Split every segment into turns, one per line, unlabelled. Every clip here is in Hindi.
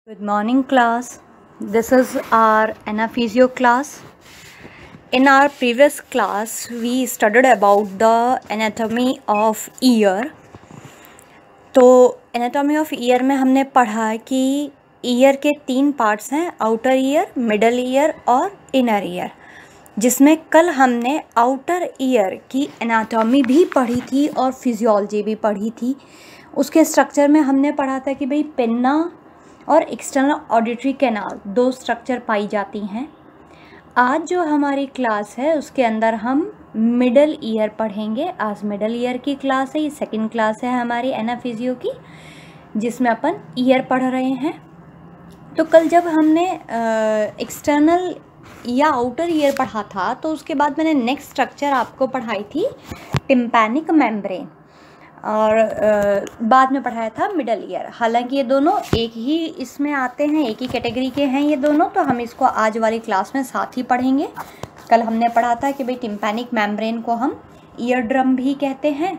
Good morning class. This is our anaphysio class. In our previous class we studied about the anatomy of ear. तो एनाटॉमी ऑफ ईयर में हमने पढ़ा कि ईयर के 3 पार्ट्स हैं, आउटर ईयर, मिडल ईयर और इनर ईयर, जिसमें कल हमने आउटर ईयर की एनाटॉमी भी पढ़ी थी और फिजियोलॉजी भी पढ़ी थी। उसके स्ट्रक्चर में हमने पढ़ा था कि भाई पिन्ना और एक्सटर्नल ऑडिटरी कैनाल 2 स्ट्रक्चर पाई जाती हैं। आज जो हमारी क्लास है उसके अंदर हम मिडल ईयर पढ़ेंगे। आज मिडल ईयर की क्लास है, ये सेकंड क्लास है हमारी एनाफिजियो की, जिसमें अपन ईयर पढ़ रहे हैं। तो कल जब हमने एक्सटर्नल या आउटर ईयर पढ़ा था तो उसके बाद मैंने नेक्स्ट स्ट्रक्चर आपको पढ़ाई थी टिम्पैनिक मेम्ब्रेन, और बाद में पढ़ाया था मिडल ईयर। हालांकि ये दोनों एक ही इसमें आते हैं, एक ही कैटेगरी के हैं ये दोनों, तो हम इसको आज वाली क्लास में साथ ही पढ़ेंगे। कल हमने पढ़ा था कि भाई टिम्पैनिक मेम्ब्रेन को हम ईयर ड्रम भी कहते हैं,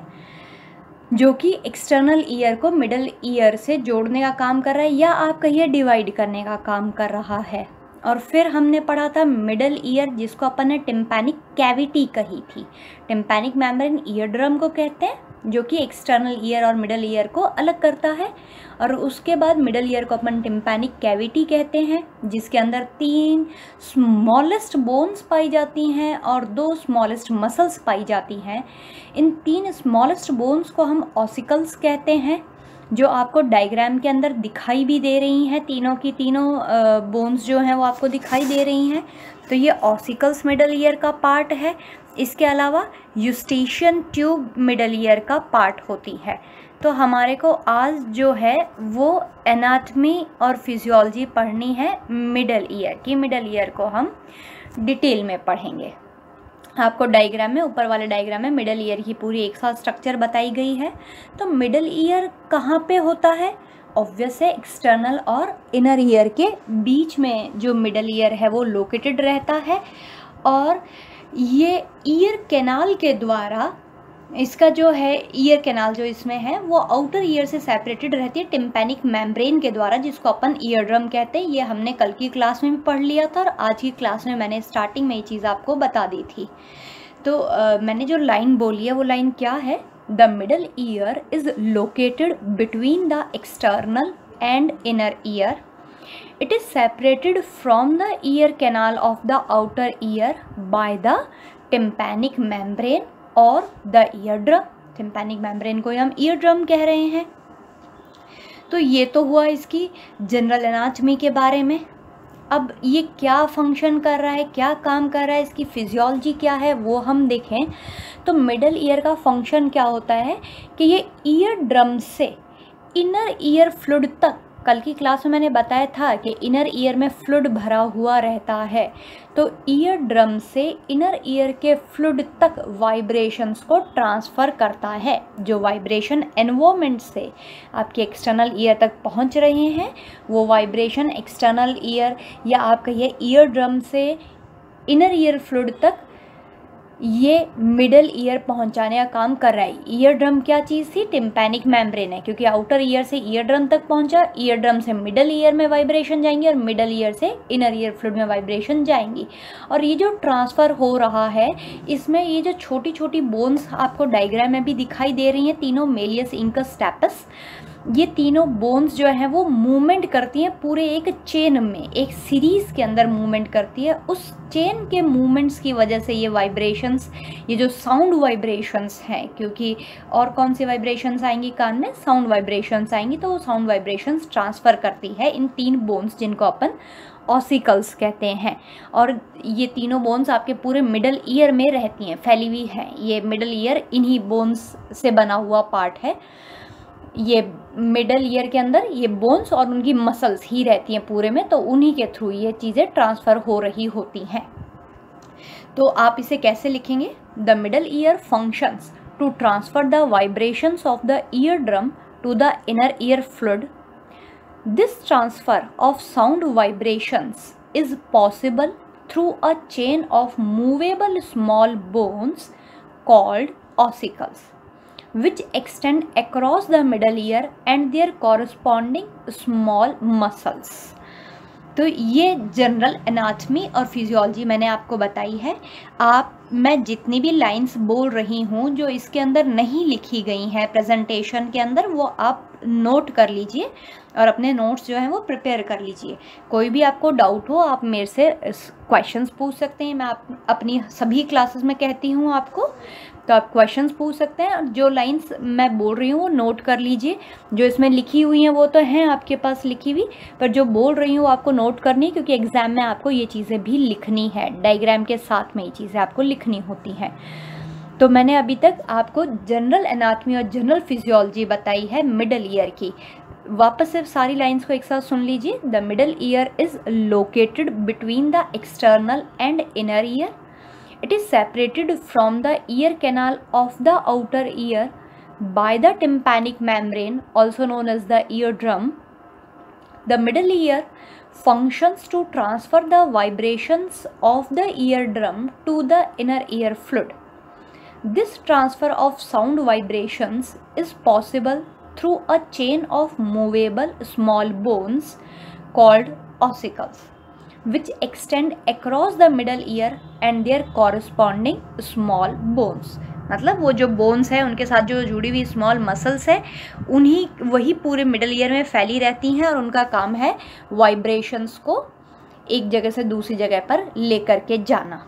जो कि एक्सटर्नल ईयर को मिडल ईयर से जोड़ने का काम कर रहा है, या आप कहिए डिवाइड करने का काम कर रहा है। और फिर हमने पढ़ा था मिडल ईयर, जिसको अपन ने टिम्पैनिक कैविटी कही थी। टिम्पैनिक मेम्ब्रेन ईयर ड्रम को कहते हैं, जो कि एक्सटर्नल ईयर और मिडल ईयर को अलग करता है। और उसके बाद मिडल ईयर को अपन टिम्पैनिक कैविटी कहते हैं, जिसके अंदर 3 स्मॉलेस्ट बोन्स पाई जाती हैं और 2 स्मॉलेस्ट मसल्स पाई जाती हैं। इन 3 स्मॉलेस्ट बोन्स को हम ऑसिकल्स कहते हैं, जो आपको डायग्राम के अंदर दिखाई भी दे रही हैं। तीनों की तीनों बोन्स जो हैं वो आपको दिखाई दे रही हैं। तो ये ऑसिकल्स मिडल ईयर का पार्ट है। इसके अलावा यूस्टेशियन ट्यूब मिडल ईयर का पार्ट होती है। तो हमारे को आज जो है वो एनाटमी और फिजियोलॉजी पढ़नी है मिडल ईयर की। मिडल ईयर को हम डिटेल में पढ़ेंगे। आपको डायग्राम में, ऊपर वाले डायग्राम में मिडल ईयर की पूरी एक साथ स्ट्रक्चर बताई गई है। तो मिडल ईयर कहाँ पे होता है? ऑब्वियस है, एक्सटर्नल और इनर ईयर के बीच में जो मिडल ईयर है वो लोकेटेड रहता है। और ये ईयर कैनाल के द्वारा, इसका जो है ईयर कैनाल जो इसमें है वो आउटर ईयर से सेपरेटेड रहती है टिम्पैनिक मेम्ब्रेन के द्वारा, जिसको अपन ईयर ड्रम कहते हैं। ये हमने कल की क्लास में भी पढ़ लिया था और आज की क्लास में मैंने स्टार्टिंग में ये चीज़ आपको बता दी थी। तो मैंने जो लाइन बोली है वो लाइन क्या है? The middle ear is located between the external and inner ear. It is separated from the ear canal of the outer ear by the tympanic membrane और the eardrum. tympanic membrane को हम eardrum कह रहे हैं। तो ये तो हुआ इसकी जनरल एनाटमी के बारे में। अब ये क्या फंक्शन कर रहा है, क्या काम कर रहा है, इसकी फिजियोलॉजी क्या है वो हम देखें। तो मिडल ईयर का फंक्शन क्या होता है कि ये ईयर ड्रम से इनर ईयर फ्लूइड तक, कल की क्लास में मैंने बताया था कि इनर ईयर में फ्लूइड भरा हुआ रहता है, तो ईयर ड्रम से इनर ईयर के फ्लूइड तक वाइब्रेशंस को ट्रांसफ़र करता है। जो वाइब्रेशन एनवायरनमेंट से आपके एक्सटर्नल ईयर तक पहुंच रहे हैं, वो वाइब्रेशन एक्सटर्नल ईयर या आप कहिए ईयर ड्रम से इनर ईयर फ्लूइड तक ये मिडल ईयर पहुंचाने का काम कर रहा है। ईयर ड्रम क्या चीज़ थी? टिम्पैनिक मेम्ब्रेन है, क्योंकि आउटर ईयर से ईयर ड्रम तक पहुंचा, ईयर ड्रम से मिडल ईयर में वाइब्रेशन जाएंगी और मिडल ईयर से इनर ईयर फ्लूइड में वाइब्रेशन जाएंगी। और ये जो ट्रांसफ़र हो रहा है, इसमें ये जो छोटी छोटी बोन्स आपको डायग्राम में भी दिखाई दे रही हैं, तीनों मेलियस, इंकस, स्टेपस, ये तीनों बोन्स जो हैं वो मूवमेंट करती हैं पूरे एक चेन में, एक सीरीज़ के अंदर मूवमेंट करती है। उस चेन के मूवमेंट्स की वजह से ये वाइब्रेशंस, ये जो साउंड वाइब्रेशंस हैं, क्योंकि और कौन सी वाइब्रेशंस आएंगी कान में? साउंड वाइब्रेशंस आएंगी। तो वो साउंड वाइब्रेशंस ट्रांसफ़र करती है इन 3 बोन्स, जिनको अपन ऑसिकल्स कहते हैं। और ये तीनों बोन्स आपके पूरे मिडल ईयर में रहती हैं, फैली हुई हैं। ये मिडल ईयर इन्हीं बोन्स से बना हुआ पार्ट है। ये मिडल ईयर के अंदर ये बोन्स और उनकी मसल्स ही रहती हैं पूरे में, तो उन्हीं के थ्रू ये चीज़ें ट्रांसफ़र हो रही होती हैं। तो आप इसे कैसे लिखेंगे? The middle ear functions to transfer the vibrations of the ear drum to the inner ear fluid. This transfer of sound vibrations is possible through a chain of movable small bones called ossicles. which extend across the middle ear and their corresponding small muscles। तो ये जनरल एनाटमी और फिजियोलॉजी मैंने आपको बताई है। मैं जितनी भी लाइंस बोल रही हूँ जो इसके अंदर नहीं लिखी गई हैं प्रेजेंटेशन के अंदर, वो आप नोट कर लीजिए और अपने नोट्स जो हैं वो प्रिपेयर कर लीजिए। कोई भी आपको डाउट हो आप मेरे से क्वेश्चंस पूछ सकते हैं। मैं अपनी सभी क्लासेस में कहती हूँ आपको, तो आप क्वेश्चंस पूछ सकते हैं। जो लाइंस मैं बोल रही हूँ वो नोट कर लीजिए। जो इसमें लिखी हुई हैं वो तो हैं आपके पास लिखी हुई, पर जो बोल रही हूँ आपको नोट करनी है, क्योंकि एग्ज़ाम में आपको ये चीज़ें भी लिखनी है, डायग्राम के साथ में ये चीज़ें आपको लिखनी होती हैं। तो मैंने अभी तक आपको जनरल एनाटमी और जनरल फिजियोलॉजी बताई है मिडल ईयर की। वापस से सारी लाइंस को एक साथ सुन लीजिए। The middle ear is located between the external and inner ear. It is separated from the ear canal of the outer ear by the tympanic membrane, also known as the eardrum. The middle ear functions to transfer the vibrations of the eardrum to the inner ear fluid. This transfer of sound vibrations is possible through a chain of movable small bones called ossicles, which extend across the middle ear and their corresponding small bones। मतलब वो जो बोन्स है उनके साथ जो जुड़ी हुई स्मॉल मसल्स है वही पूरे मिडल ईयर में फैली रहती हैं और उनका काम है वाइब्रेशंस को एक जगह से दूसरी जगह पर लेकर के जाना।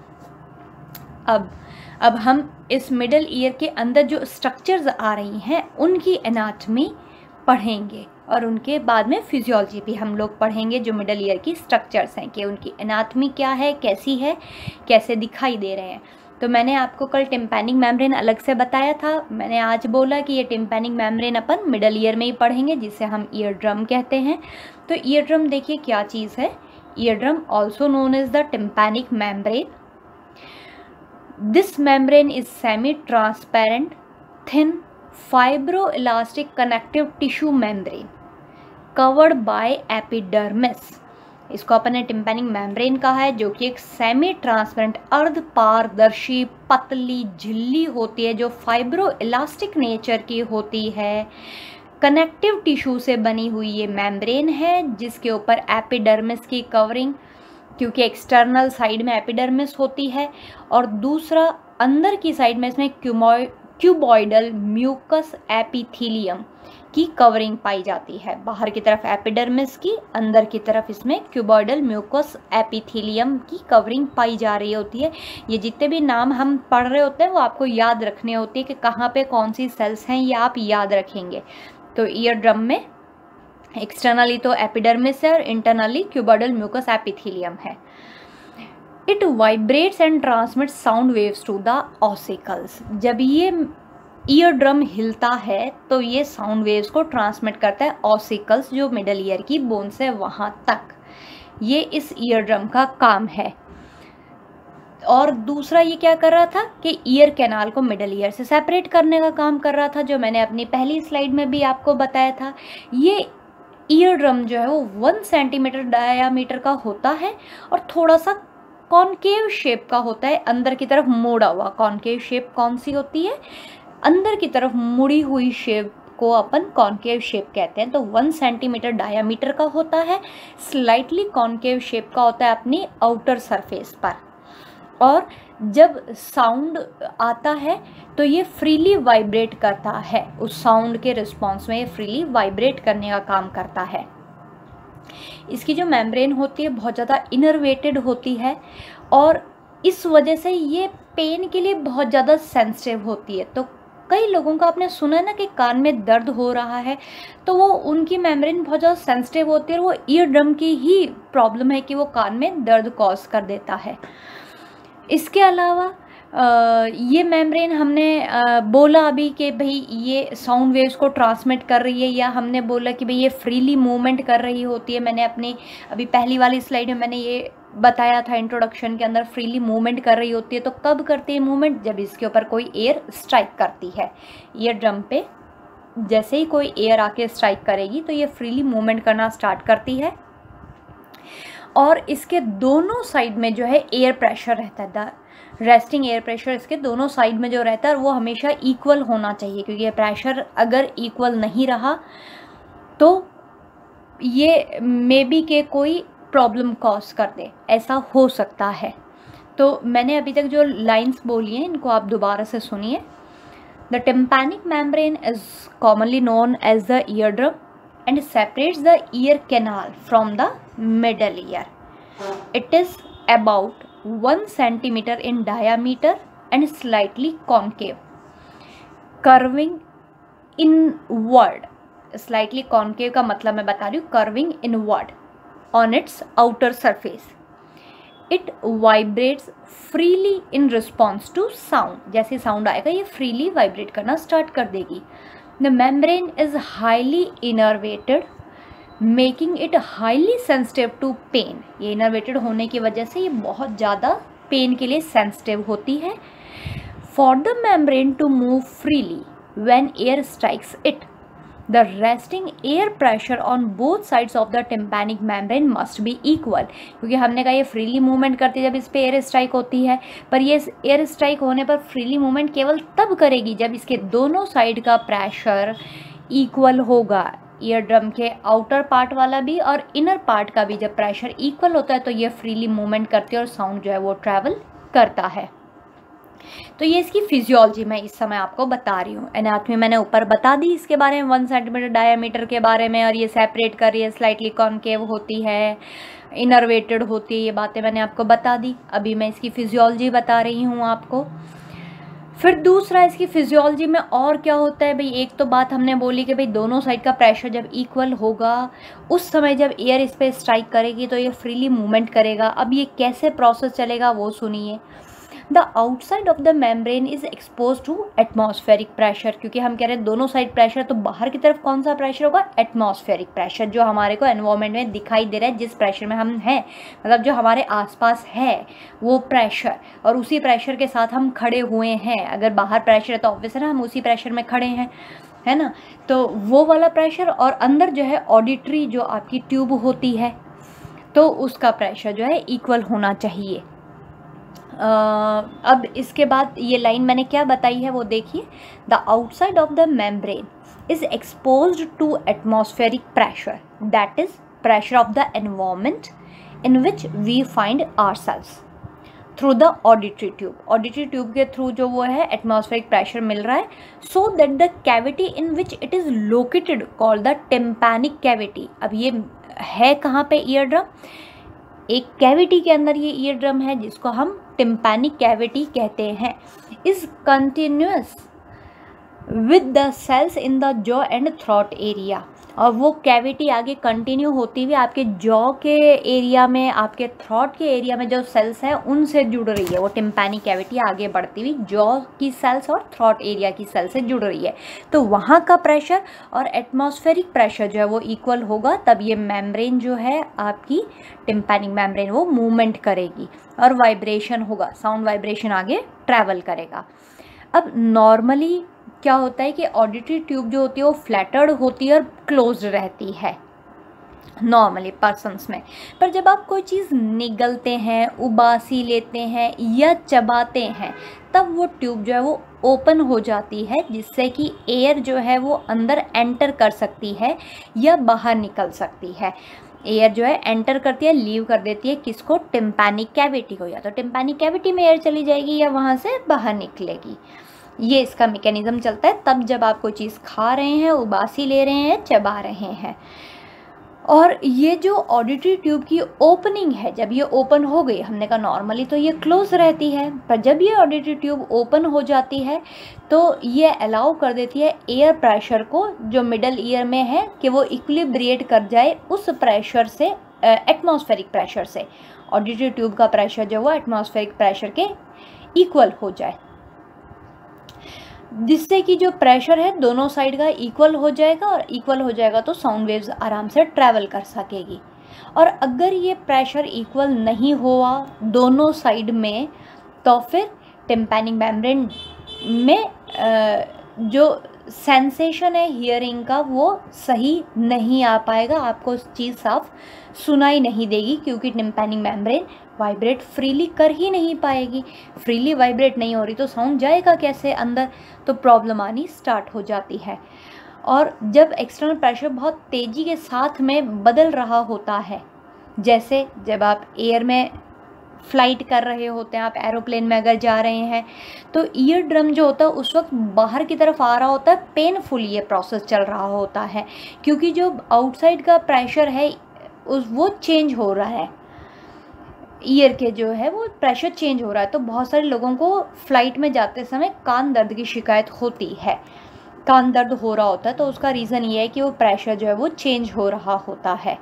अब हम इस मिडल ईयर के अंदर जो स्ट्रक्चर्स आ रही हैं उनकी एनाटमी पढ़ेंगे और उनके बाद में फिजियोलॉजी भी हम लोग पढ़ेंगे। जो मिडल ईयर की स्ट्रक्चर्स हैं कि उनकी एनाटमी क्या है, कैसी है, कैसे दिखाई दे रहे हैं। तो मैंने आपको कल टिम्पैनिक मेम्ब्रेन अलग से बताया था। मैंने आज बोला कि ये टिम्पैनिक मेम्ब्रेन अपन मिडल ईयर में ही पढ़ेंगे, जिसे हम ईयर ड्रम कहते हैं। तो ईयर ड्रम देखिए क्या चीज़ है। Ear drum also known as the tympanic membrane. This membrane is semi transparent thin fibroelastic connective tissue membrane covered by epidermis। इसको अपन ने टिम्पैनिक मेम्ब्रेन कहा है, जो कि एक सेमी ट्रांसपेरेंट अर्ध पारदर्शी पतली झिल्ली होती है जो फाइब्रो इलास्टिक नेचर की होती है। कनेक्टिव टिश्यू से बनी हुई ये मेम्ब्रेन है जिसके ऊपर एपिडर्मिस की कवरिंग, क्योंकि एक्सटर्नल साइड में एपिडर्मिस होती है और दूसरा अंदर की साइड में इसमें क्यूबॉइडल म्यूकस एपिथीलियम की कवरिंग पाई जाती है। बाहर की तरफ एपिडर्मिस की, अंदर की तरफ इसमें क्यूबॉइडल म्यूकस एपिथीलियम की कवरिंग पाई जा रही होती है। ये जितने भी नाम हम पढ़ रहे होते हैं वो आपको याद रखने होते हैं कि कहाँ पे कौन सी सेल्स हैं, ये आप याद रखेंगे। तो ईयर ड्रम में एक्सटर्नली तो एपिडर्मिस है और इंटरनली क्यूबॉइडल म्यूकस एपिथीलियम है। It vibrates and transmits sound waves to the ossicles. जब ये ईयर ड्रम हिलता है तो ये साउंड वेव्स को ट्रांसमिट करता है ऑसिकल्स, जो मिडल ईयर की बोन्स है वहाँ तक। ये इस ईयर ड्रम का काम है। और दूसरा ये क्या कर रहा था कि ईयर कैनाल को मिडल ईयर से सेपरेट करने का काम कर रहा था, जो मैंने अपनी पहली स्लाइड में भी आपको बताया था। ये ईयर ड्रम जो है वो 1 सेंटीमीटर डायामीटर का होता है और थोड़ा सा कॉनकेव शेप का होता है, अंदर की तरफ मोड़ा हुआ। कॉनकेव शेप कौन सी होती है? अंदर की तरफ मुड़ी हुई शेप को अपन कॉनकेव शेप कहते हैं। तो 1 सेंटीमीटर डायामीटर का होता है, स्लाइटली कॉनकेव शेप का होता है अपनी आउटर सरफेस पर। और जब साउंड आता है तो ये फ्रीली वाइब्रेट करता है, उस साउंड के रिस्पॉन्स में ये फ्रीली वाइब्रेट करने का काम करता है। इसकी जो मेम्ब्रेन होती है बहुत ज़्यादा इनर्वेटेड होती है और इस वजह से ये पेन के लिए बहुत ज़्यादा सेंसिटिव होती है। तो कई लोगों का आपने सुना है ना कि कान में दर्द हो रहा है, तो वो उनकी मेम्ब्रेन बहुत ज़्यादा सेंसिटिव होती है और वो ईयर ड्रम की ही प्रॉब्लम है कि वो कान में दर्द कॉज कर देता है। इसके अलावा ये मेम्ब्रेन हमने बोला अभी कि भाई ये साउंड वेव्स को ट्रांसमिट कर रही है, या हमने बोला कि भाई ये फ्रीली मूवमेंट कर रही होती है। मैंने अपनी अभी पहली वाली स्लाइड में मैंने ये बताया था इंट्रोडक्शन के अंदर, फ्रीली मूवमेंट कर रही होती है। तो कब करती है मूवमेंट? जब इसके ऊपर कोई एयर स्ट्राइक करती है। ईयर ड्रम पे जैसे ही कोई एयर आके स्ट्राइक करेगी तो ये फ्रीली मूवमेंट करना स्टार्ट करती है और इसके दोनों साइड में जो है एयर प्रेशर रहता है। द रेस्टिंग एयर प्रेशर इसके दोनों साइड में जो रहता है वो हमेशा इक्वल होना चाहिए, क्योंकि ये प्रेशर अगर इक्वल नहीं रहा तो ये मे बी के कोई प्रॉब्लम कॉज कर दे, ऐसा हो सकता है। तो मैंने अभी तक जो लाइंस बोली हैं इनको आप दोबारा से सुनिए। The tympanic membrane is commonly known as the ear drum and separates the ear canal from the middle ear. It is about 1 centimeter in diameter and slightly concave, curving inward. Slightly concave का मतलब मैं बता रही हूँ, curving inward on its outer surface. It vibrates freely in response to sound. जैसे साउंड आएगा ये freely vibrate करना स्टार्ट कर देगी. The membrane is highly innervated, making it highly sensitive to pain. ये innervated होने की वजह से ये बहुत ज़्यादा पेन के लिए सेंसिटिव होती है. For the membrane to move freely when air strikes it, the resting air pressure on both sides of the tympanic membrane must be equal. क्योंकि हमने कहा ये फ्रीली मूवमेंट करती है जब इस पर एयर स्ट्राइक होती है, पर ये एयर स्ट्राइक होने पर फ्रीली मूवमेंट केवल तब करेगी जब इसके दोनों साइड का प्रेशर इक्वल होगा. ईयर ड्रम के आउटर पार्ट वाला भी और इनर पार्ट का भी जब प्रेशर इक्वल होता है तो ये फ्रीली मूवमेंट करती है और साउंड जो है वो ट्रैवल करता है. तो ये इसकी फिजियोलॉजी मैं इस समय आपको बता रही हूँ. एनाटॉमी मैंने ऊपर बता दी इसके बारे में, 1 सेंटीमीटर डायमीटर के बारे में, और ये सेपरेट कर रही है, स्लाइटली कॉनकेव होती है, इनरवेटेड होती है, ये बातें मैंने आपको बता दी. अभी मैं इसकी फिजियोलॉजी बता रही हूँ आपको. फिर दूसरा इसकी फिजियोलॉजी में और क्या होता है भाई. एक तो बात हमने बोली कि भाई दोनों साइड का प्रेशर जब इक्वल होगा उस समय जब एयर इस पर स्ट्राइक करेगी तो ये फ्रीली मूवमेंट करेगा. अब ये कैसे प्रोसेस चलेगा वो सुनिए. The outside of the membrane is expose to atmospheric pressure. क्योंकि हम कह रहे हैं दोनों साइड प्रेशर, तो बाहर की तरफ कौन सा प्रेशर होगा? एटमॉस्फेरिक प्रेशर, जो हमारे को एनवायरनमेंट में दिखाई दे रहा है, जिस प्रेशर में हम हैं, मतलब जो हमारे आसपास है वो प्रेशर, और उसी प्रेशर के साथ हम खड़े हुए हैं. अगर बाहर प्रेशर है तो ऑब्वियस है ना हम उसी प्रेशर में खड़े हैं, है ना. तो वो वाला प्रेशर, और अंदर जो है ऑडिटरी जो आपकी ट्यूब होती है तो उसका प्रेशर जो है इक्वल होना चाहिए. अब इसके बाद ये लाइन मैंने क्या बताई है वो देखिए. The outside of the membrane is exposed to atmospheric pressure, that is pressure of the environment in which we find ourselves through the auditory tube. Auditory tube के थ्रू जो वो है एटमॉस्फेरिक प्रेशर मिल रहा है. So that the cavity in which it is located called the tympanic cavity. अब ये है कहाँ पे ईयर ड्रम? एक कैविटी के अंदर ये ईयर ड्रम है जिसको हम टिम्पैनिक कैविटी कहते हैं. Is continuous with the cells in the jaw and throat area. और वो कैविटी आगे कंटिन्यू होती हुई आपके जॉ के एरिया में, आपके थ्रॉट के एरिया में जो सेल्स हैं उनसे जुड़ रही है. वो टिम्पैनिक कैविटी आगे बढ़ती हुई जॉ की सेल्स और थ्रॉट एरिया की सेल से जुड़ रही है. तो वहाँ का प्रेशर और एटमॉस्फेरिक प्रेशर जो है वो इक्वल होगा, तब ये मेम्ब्रेन जो है आपकी टिम्पैनिक मेम्ब्रेन वो मूवमेंट करेगी और वाइब्रेशन होगा, साउंड वाइब्रेशन आगे ट्रैवल करेगा. अब नॉर्मली क्या होता है कि ऑडिटरी ट्यूब जो होती है वो फ्लैटर्ड होती है और क्लोज्ड रहती है नॉर्मली पर्सन्स में. पर जब आप कोई चीज़ निगलते हैं, उबासी लेते हैं या चबाते हैं, तब वो ट्यूब जो है वो ओपन हो जाती है, जिससे कि एयर जो है वो अंदर एंटर कर सकती है या बाहर निकल सकती है. एयर जो है एंटर करती है, लीव कर देती है किसको? टिम्पैनिक कैविटी को. या तो टिम्पैनिक कैविटी में एयर चली जाएगी या वहाँ से बाहर निकलेगी. ये इसका मैकेनिज्म चलता है तब जब आप कोई चीज़ खा रहे हैं, उबासी ले रहे हैं, चबा रहे हैं. और ये जो ऑडिटरी ट्यूब की ओपनिंग है, जब ये ओपन हो गई, हमने कहा नॉर्मली तो ये क्लोज रहती है, पर जब ये ऑडिटरी ट्यूब ओपन हो जाती है तो ये अलाउ कर देती है एयर प्रेशर को जो मिडल ईयर में है कि वो इक्विलिब्रिएट कर जाए उस प्रेशर से, एटमॉस्फेरिक प्रेशर से. ऑडिटरी ट्यूब का प्रेशर जो वो एटमॉस्फेरिक प्रेशर के इक्वल हो जाए, जिससे कि जो प्रेशर है दोनों साइड का इक्वल हो जाएगा, और इक्वल हो जाएगा तो साउंड वेव्स आराम से ट्रैवल कर सकेगी. और अगर ये प्रेशर इक्वल नहीं हुआ दोनों साइड में तो फिर टिम्पैनिक मेम्ब्रेन में जो सेंसेशन है हियरिंग का वो सही नहीं आ पाएगा, आपको चीज़ साफ सुनाई नहीं देगी, क्योंकि टिम्पैनिक मेम्ब्रेन वाइब्रेट फ्रीली कर ही नहीं पाएगी। फ्रीली वाइब्रेट नहीं हो रही तो साउंड जाएगा कैसे अंदर, तो प्रॉब्लम आनी स्टार्ट हो जाती है। और जब एक्सटर्नल प्रेशर बहुत तेज़ी के साथ में बदल रहा होता है, जैसे जब आप एयर में फ्लाइट कर रहे होते हैं, आप एरोप्लेन में अगर जा रहे हैं, तो ईयर ड्रम जो होता है उस वक्त बाहर की तरफ आ रहा होता है, पेनफुल ये प्रोसेस चल रहा होता है, क्योंकि जो आउटसाइड का प्रेशर है वो चेंज हो रहा है, ईयर के जो है वो प्रेशर चेंज हो रहा है। तो बहुत सारे लोगों को फ्लाइट में जाते समय कान दर्द की शिकायत होती है, कान दर्द हो रहा होता है, तो उसका रीज़न ये है कि वो प्रेशर जो है वो चेंज हो रहा होता है।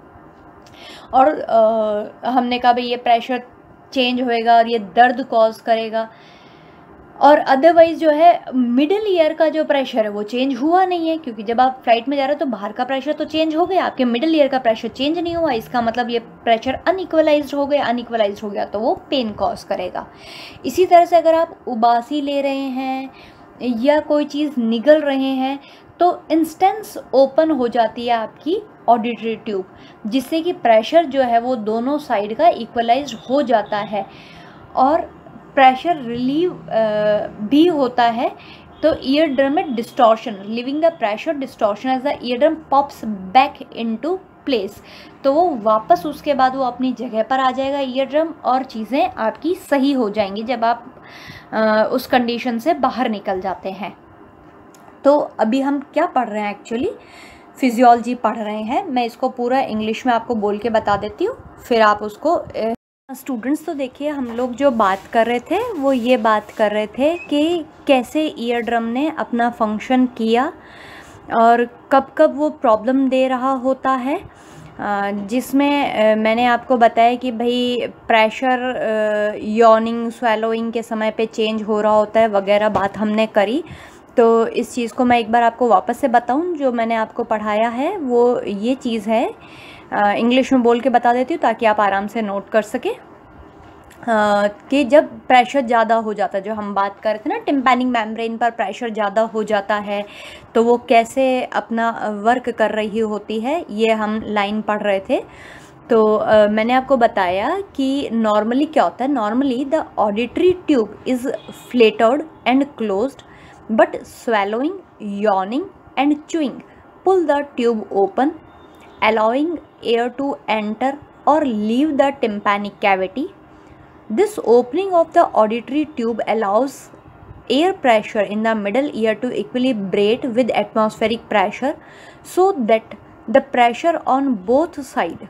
और हमने कहा भाई ये प्रेशर चेंज होएगा और ये दर्द कॉज करेगा, और अदरवाइज़ जो है मिडिल ईयर का जो प्रेशर है वो चेंज हुआ नहीं है, क्योंकि जब आप फ्लाइट में जा रहे हो तो बाहर का प्रेशर तो चेंज हो गया, आपके मिडिल ईयर का प्रेशर चेंज नहीं हुआ, इसका मतलब ये प्रेशर अनइक्वलाइज्ड हो गया, अनइक्वलाइज्ड हो गया तो वो पेन कॉज करेगा। इसी तरह से अगर आप उबासी ले रहे हैं या कोई चीज़ निगल रहे हैं तो इंस्टेंस ओपन हो जाती है आपकी ऑडिटरी ट्यूब, जिससे कि प्रेशर जो है वो दोनों साइड का इक्वलाइज्ड हो जाता है और प्रेशर रिलीव भी होता है। तो ईयर ड्रम में distortion, relieving the pressure distortion as the ear drum pops back into place, तो वो वापस उसके बाद वो अपनी जगह पर आ जाएगा ईयर ड्रम, और चीज़ें आपकी सही हो जाएंगी जब आप उस कंडीशन से बाहर निकल जाते हैं। तो अभी हम क्या पढ़ रहे हैं, एक्चुअली फिजियोलॉजी पढ़ रहे हैं। मैं इसको पूरा इंग्लिश में आपको बोल के बता देती हूँ, फिर आप उसको स्टूडेंट्स। तो देखिए हम लोग जो बात कर रहे थे वो ये बात कर रहे थे कि कैसे ईयर ड्रम ने अपना फंक्शन किया और कब कब वो प्रॉब्लम दे रहा होता है, जिसमें मैंने आपको बताया कि भाई प्रेशर यॉर्निंग स्वेलोइंग के समय पे चेंज हो रहा होता है वगैरह बात हमने करी। तो इस चीज़ को मैं एक बार आपको वापस से बताऊं, जो मैंने आपको पढ़ाया है वो ये चीज़ है, इंग्लिश में बोल के बता देती हूँ ताकि आप आराम से नोट कर सकें। कि जब प्रेशर ज़्यादा हो जाता है, जो हम बात कर रहे थे ना, टिम्पैनिक मेम्ब्रेन पर प्रेशर ज़्यादा हो जाता है तो वो कैसे अपना वर्क कर रही होती है, ये हम लाइन पढ़ रहे थे। तो मैंने आपको बताया कि नॉर्मली क्या होता है, normally the auditory tube is flattened and closed, but swallowing, yawning and chewing pull the tube open, allowing air to enter or leave the tympanic cavity. This opening of the auditory tube allows air pressure in the middle ear to equilibrate with atmospheric pressure, so that the pressure on both sides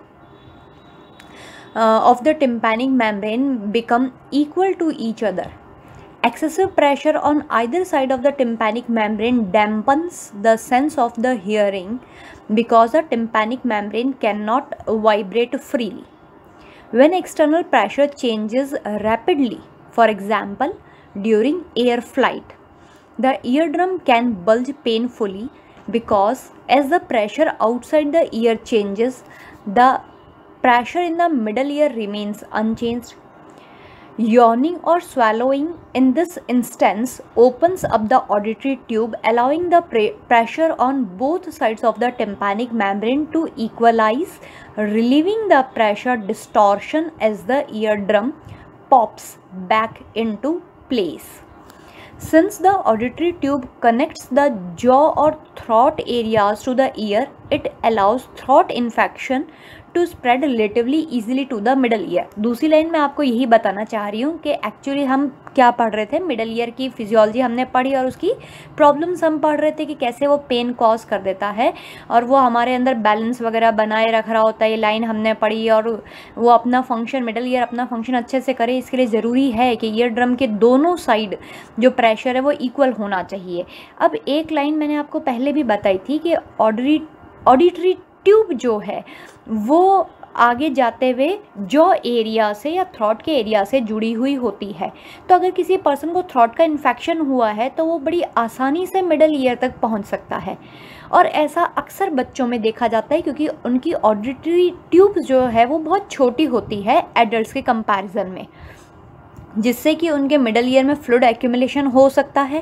of the tympanic membrane become equal to each other. Excessive pressure on either side of the tympanic membrane dampens the sense of the hearing because the tympanic membrane cannot vibrate freely. When external pressure changes rapidly, for example during air flight, the eardrum can bulge painfully because as the pressure outside the ear changes, the pressure in the middle ear remains unchanged. Yawning or swallowing in this instance opens up the auditory tube, allowing the pressure on both sides of the tympanic membrane to equalize, relieving the pressure distortion as the eardrum pops back into place. Since the auditory tube connects the jaw or throat areas to the ear, it allows throat infection to spread relatively easily to the middle ear. दूसरी लाइन में आपको यही बताना चाह रही हूँ कि एक्चुअली हम क्या पढ़ रहे थे, मिडल ईयर की फिजियोलॉजी हमने पढ़ी और उसकी प्रॉब्लम्स हम पढ़ रहे थे कि कैसे वो पेन कॉज कर देता है और वो हमारे अंदर बैलेंस वगैरह बनाए रख रहा होता है। ये लाइन हमने पढ़ी और वो अपना फंक्शन, मिडल ईयर अपना फंक्शन अच्छे से करे, इसके लिए ज़रूरी है कि ईयर ड्रम के दोनों साइड जो प्रेशर है वो इक्वल होना चाहिए। अब एक लाइन मैंने आपको पहले भी बताई थी कि ऑडिटरी ट्यूब जो है वो आगे जाते हुए जॉ एरिया से या थ्रॉट के एरिया से जुड़ी हुई होती है। तो अगर किसी पर्सन को थ्रॉट का इन्फेक्शन हुआ है तो वो बड़ी आसानी से मिडल ईयर तक पहुंच सकता है, और ऐसा अक्सर बच्चों में देखा जाता है क्योंकि उनकी ऑडिटरी ट्यूब जो है वो बहुत छोटी होती है एडल्ट्स के कंपैरिजन में, जिससे कि उनके मिडल ईयर में फ्लूइड एक्यूमुलेशन हो सकता है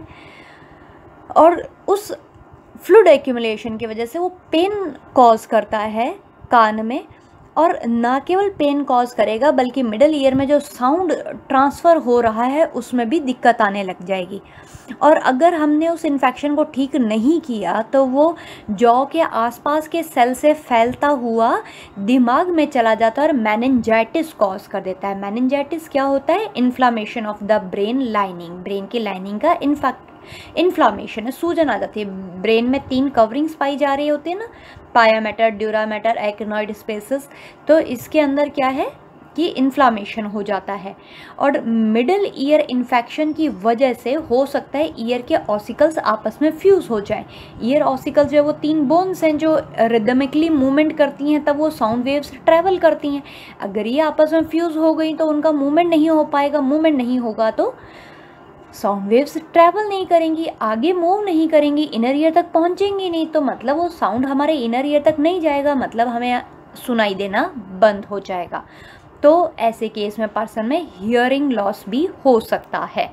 और उस फ्लूइड एक्यूमुलेशन की वजह से वो पेन कॉज करता है कान में, और ना केवल पेन कॉज करेगा बल्कि मिडल ईयर में जो साउंड ट्रांसफ़र हो रहा है उसमें भी दिक्कत आने लग जाएगी। और अगर हमने उस इन्फेक्शन को ठीक नहीं किया तो वो जॉ के आसपास के सेल से फैलता हुआ दिमाग में चला जाता है और मेनिंजाइटिस कॉज कर देता है। मेनिंजाइटिस क्या होता है? Inflammation of the brain lining, brain की लाइनिंग का इन्फ्लामेशन है, सूजन आ जाती है। ब्रेन में 3 कवरिंग्स पाई जा रही होती है ना, pia mater, dura mater, arachnoid spaces. तो इसके अंदर क्या है कि इन्फ्लामेशन हो जाता है। और मिडल ईयर इन्फेक्शन की वजह से हो सकता है ईयर के ऑसिकल्स आपस में फ्यूज़ हो जाएं। ईयर ऑसिकल्स जो है वो 3 बोन्स हैं जो रिदमिकली मूवमेंट करती हैं, तब वो साउंड वेव्स ट्रैवल करती हैं। अगर ये आपस में फ्यूज़ हो गई तो उनका मूवमेंट नहीं हो पाएगा, मूवमेंट नहीं होगा तो साउंड वेव्स ट्रैवल नहीं करेंगी, आगे मूव नहीं करेंगी, इनर ईयर तक पहुंचेंगी नहीं, तो मतलब वो साउंड हमारे इनर ईयर तक नहीं जाएगा, मतलब हमें सुनाई देना बंद हो जाएगा। तो ऐसे केस में पर्सन में हियरिंग लॉस भी हो सकता है।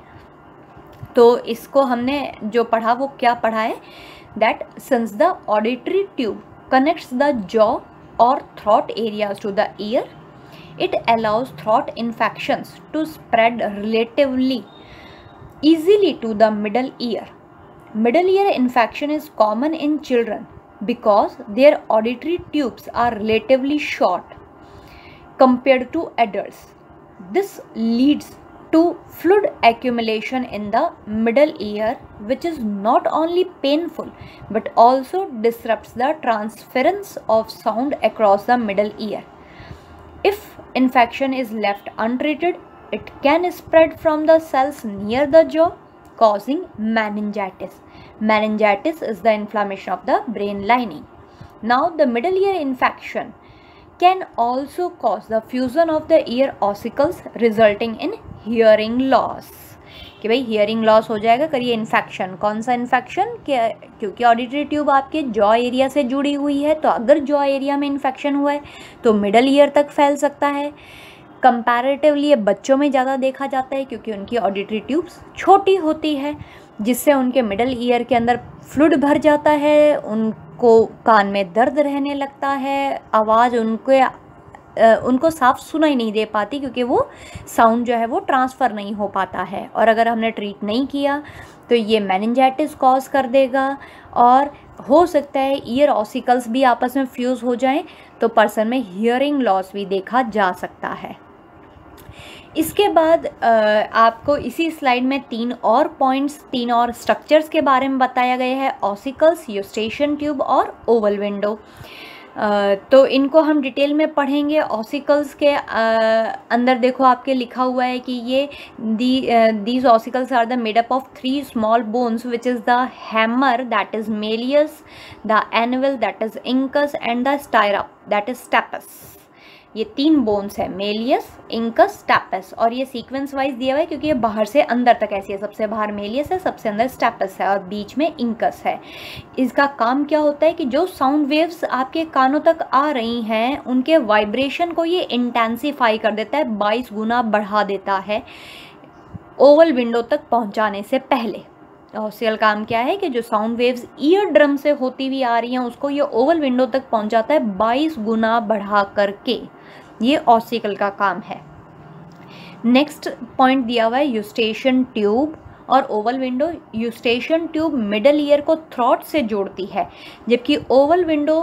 तो इसको हमने जो पढ़ा वो क्या पढ़ा है? That since the auditory tube connects the jaw और throat areas to the ear, it allows throat infections to spread relatively easily to the middle ear. Middle ear infection is common in children because their auditory tubes are relatively short compared to adults. This leads to fluid accumulation in the middle ear, which is not only painful but also disrupts the transference of sound across the middle ear. If infection is left untreated, it can spread from the cells near the jaw, causing meningitis. Meningitis is the inflammation of the brain lining. Now, the middle ear infection can also cause the fusion of the ear ossicles, resulting in hearing loss. कि भाई हियरिंग लॉस हो जाएगा। करिए इन्फेक्शन, कौन सा इन्फेक्शन? क्योंकि ऑडिटरी ट्यूब आपके जॉ एरिया से जुड़ी हुई है, तो अगर जॉ एरिया में इन्फेक्शन हुआ है तो मिडल ईयर तक फैल सकता है। कंपैरेटिवली ये बच्चों में ज़्यादा देखा जाता है क्योंकि उनकी ऑडिटरी ट्यूब्स छोटी होती है, जिससे उनके मिडल ईयर के अंदर फ्लूइड भर जाता है, उनको कान में दर्द रहने लगता है, आवाज़ उनको साफ सुनाई नहीं दे पाती क्योंकि वो साउंड जो है वो ट्रांसफ़र नहीं हो पाता है। और अगर हमने ट्रीट नहीं किया तो ये मेनिंजाइटिस कॉज कर देगा और हो सकता है ईयर ऑसिकल्स भी आपस में फ्यूज़ हो जाएं, तो पर्सन में हियरिंग लॉस भी देखा जा सकता है। इसके बाद आपको इसी स्लाइड में 3 और पॉइंट्स, 3 और स्ट्रक्चर्स के बारे में बताया गया है, ऑसिकल्स, यूस्टेशियन ट्यूब और ओवल विंडो। तो इनको हम डिटेल में पढ़ेंगे। ऑसिकल्स के अंदर देखो आपके लिखा हुआ है कि ये these ossicles are the made up of 3 small bones which is the hammer that is malleus, the anvil that is incus and the stirrup that is stapes. ये 3 बोन्स है, मेलियस, इंकस, स्टेपस, और ये सीक्वेंस वाइज दिया हुआ है क्योंकि ये बाहर से अंदर तक ऐसी है। सबसे बाहर मेलियस है, सबसे अंदर स्टेपस है और बीच में इंकस है। इसका काम क्या होता है कि जो साउंड वेव्स आपके कानों तक आ रही हैं उनके वाइब्रेशन को ये इंटेंसिफाई कर देता है, 22 गुना बढ़ा देता है ओवल विंडो तक पहुंचाने से पहले। ऑसिकल काम क्या है कि जो साउंड वेव्स ईयर ड्रम से होती हुई आ रही हैं उसको ये ओवल विंडो तक पहुंचाता है 22 गुना बढ़ा करके। ये ऑसिकल का काम है। नेक्स्ट पॉइंट दिया हुआ है यूस्टेशियन ट्यूब और oval window. Eustachian tube middle ear को थ्रॉट से जोड़ती है, जबकि ओवल विंडो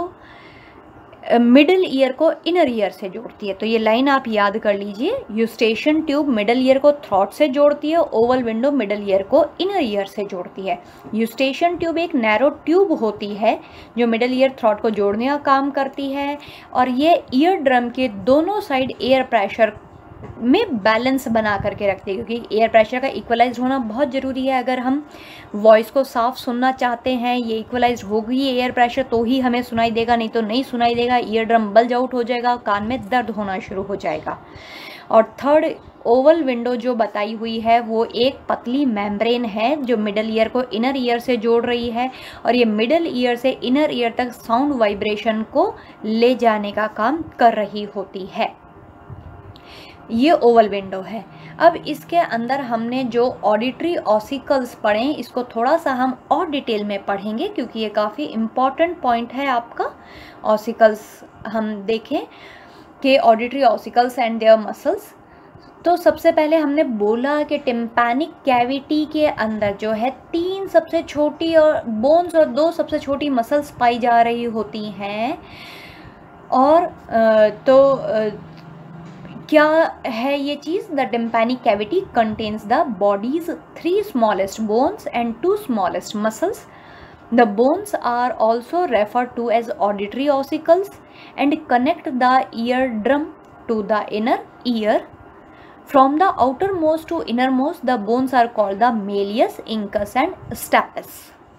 मिडल ईयर को इनर ईयर से जोड़ती है। तो ये लाइन आप याद कर लीजिए, यूस्टेशियन ट्यूब मिडल ईयर को थ्रॉट से जोड़ती है, ओवल विंडो मिडल ईयर को इनर ईयर से जोड़ती है। यूस्टेशियन ट्यूब एक नैरो ट्यूब होती है जो मिडल ईयर थ्रॉट को जोड़ने का काम करती है और ये ईयर ड्रम के दोनों साइड एयर प्रेशर में बैलेंस बना करके रखती है, क्योंकि एयर प्रेशर का इक्वलाइज होना बहुत ज़रूरी है। अगर हम वॉइस को साफ सुनना चाहते हैं, ये इक्वलाइज होगी एयर प्रेशर तो ही हमें सुनाई देगा, नहीं तो नहीं सुनाई देगा, ईयर ड्रम बल्ज आउट हो जाएगा, कान में दर्द होना शुरू हो जाएगा। और थर्ड, ओवल विंडो जो बताई हुई है वो एक पतली मेम्ब्रेन है जो मिडल ईयर को इनर ईयर से जोड़ रही है और ये मिडल ईयर से इनर ईयर तक साउंड वाइब्रेशन को ले जाने का काम कर रही होती है। ये ओवल विंडो है। अब इसके अंदर हमने जो ऑडिटरी ऑसिकल्स पढ़े इसको थोड़ा सा हम और डिटेल में पढ़ेंगे क्योंकि ये काफ़ी इम्पॉर्टेंट पॉइंट है आपका। ऑसिकल्स हम देखें के auditory ossicles and their muscles. तो सबसे पहले हमने बोला कि टिम्पैनिक कैविटी के अंदर जो है 3 सबसे छोटी और बोन्स और 2 सबसे छोटी मसल्स पाई जा रही होती हैं। और क्या है ये चीज़? The tympanic cavity contains the bodies 3 smallest bones and 2 smallest muscles. The bones are also referred to as auditory ossicles and connect the eardrum to the inner ear. From the outermost to innermost, the bones are called the malleus, incus and stapes.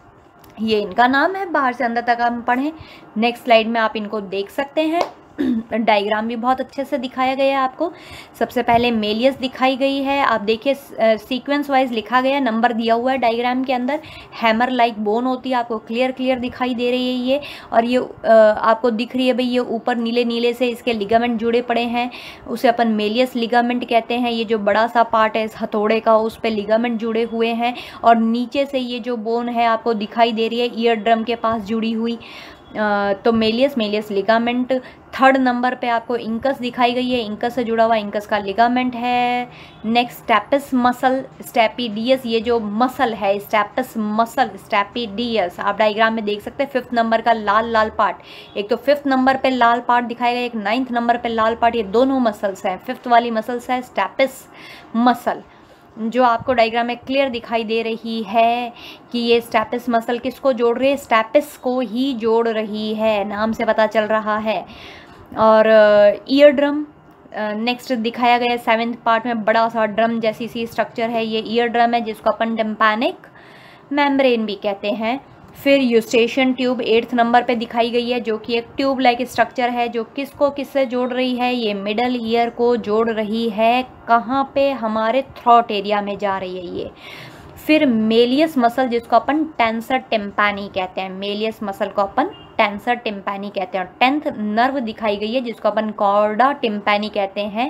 ये इनका नाम है, बाहर से अंदर तक हम पढ़ें। नेक्स्ट स्लाइड में आप इनको देख सकते हैं। डायग्राम भी बहुत अच्छे से दिखाया गया है आपको। सबसे पहले मेलियस दिखाई गई है, आप देखिए सीक्वेंस वाइज लिखा गया, नंबर दिया हुआ है डायग्राम के अंदर। हैमर लाइक बोन होती है, आपको क्लियर दिखाई दे रही है ये। और ये आपको दिख रही है भाई, ये ऊपर नीले नीले से इसके लिगामेंट जुड़े पड़े हैं, उसे अपन मेलियस लिगामेंट कहते हैं। ये जो बड़ा सा पार्ट है इस हथौड़े का, उस पर लिगामेंट जुड़े हुए हैं। और नीचे से ये जो बोन है आपको दिखाई दे रही है ईयर ड्रम के पास जुड़ी हुई, तो मेलियस लिगामेंट। थर्ड नंबर पे आपको इंकस दिखाई गई है, इंकस से जुड़ा हुआ इंकस का लिगामेंट है। नेक्स्ट स्टेपिस मसल, स्टेपिडियस, ये जो मसल है स्टेपिस मसल, स्टेपिडियस आप डायग्राम में देख सकते हैं। 5th नंबर का लाल पार्ट, एक तो 5th नंबर पे लाल पार्ट दिखाएगा, एक 9th नंबर पे लाल पार्ट, ये दोनों मसल्स हैं। 5th वाली मसल्स है स्टेपिस मसल, जो आपको डायग्राम में क्लियर दिखाई दे रही है कि ये स्टेपिस मसल किसको जोड़ रही है? स्टेपिस को ही जोड़ रही है, नाम से पता चल रहा है। और ईयर ड्रम नेक्स्ट दिखाया गया 7th पार्ट में, बड़ा सा ड्रम जैसी सी स्ट्रक्चर है, ये ईयर ड्रम है जिसको अपन टिम्पैनिक मेम्ब्रेन भी कहते हैं। फिर यूस्टेशियन ट्यूब 8th नंबर पे दिखाई गई है, जो कि एक ट्यूब लाइक स्ट्रक्चर है, जो किसको किससे जोड़ रही है? ये मिडल ईयर को जोड़ रही है। कहाँ पे? हमारे थ्रॉट एरिया में जा रही है ये। फिर मेलियस मसल जिसको अपन टेंसर टिम्पैनी कहते हैं, मेलियस मसल को अपन टेंसर टिम्पैनी कहते हैं। और 10th नर्व दिखाई गई है जिसको अपन कॉर्डा टिम्पैनी कहते हैं।